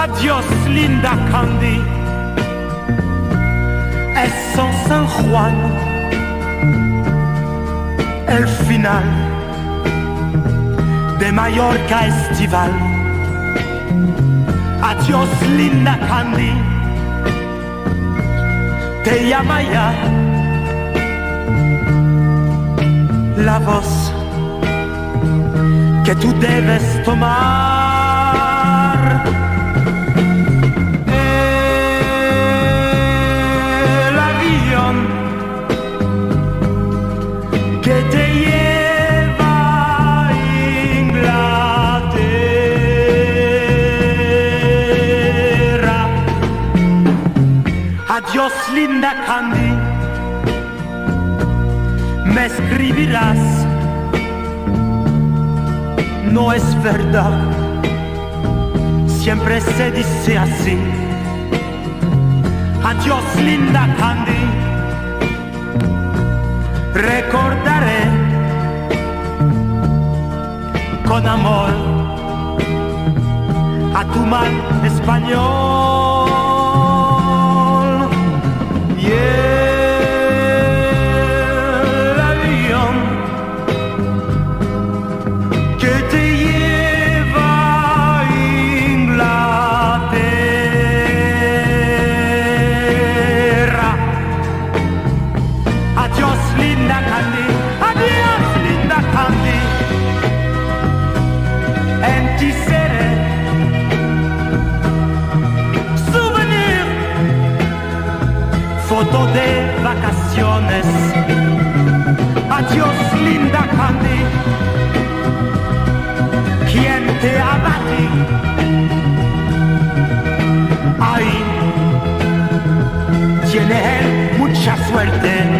Adiós, linda Candy. Es en San Juan el final de Mallorca estival. Adiós, linda Candy. Te llama ya la voz que tú debes tomar. El avión que te lleva a Inglaterra. Adiós, linda Candy. Me escribirás. No es verdad, siempre se dice así. Adiós, linda Candy. Recordaré con amor a tu mal español. Y el avión que te lleva a Inglaterra. Adiós, linda Candy. Adiós, linda Candy. En ti seré souvenir, foto de vacaciones. Adiós, linda Candy. ¿Quién te abate? Ahí tiene él mucha suerte.